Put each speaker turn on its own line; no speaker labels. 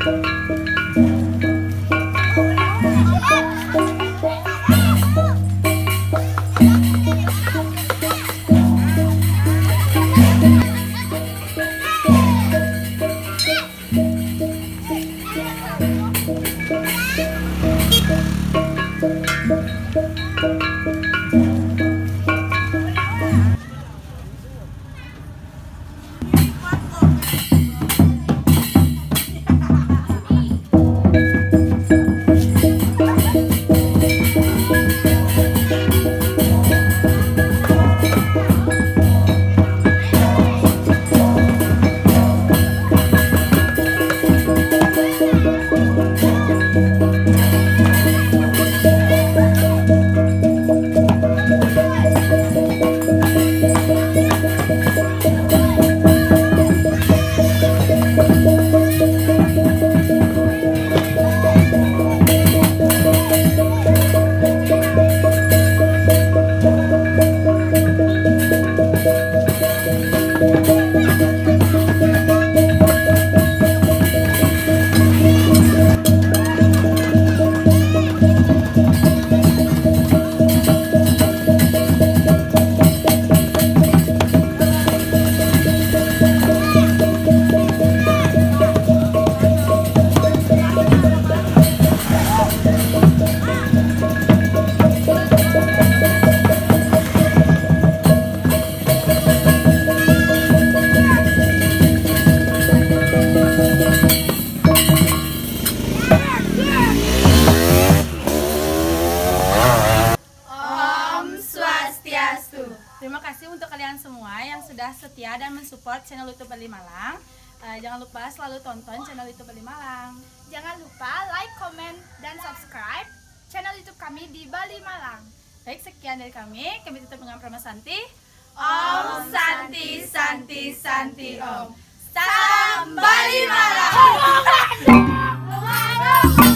Terima kasih untuk kalian semua yang sudah setia dan mensupport channel YouTube Bali Malang. Jangan lupa selalu tonton channel YouTube Bali Malang.
Jangan lupa like, comment, dan subscribe channel YouTube kami di Bali Malang.
Baik, sekian dari kami tutup dengan Prama Santi.
Om Santi Santi Santi Om.
Salam Bali Malang.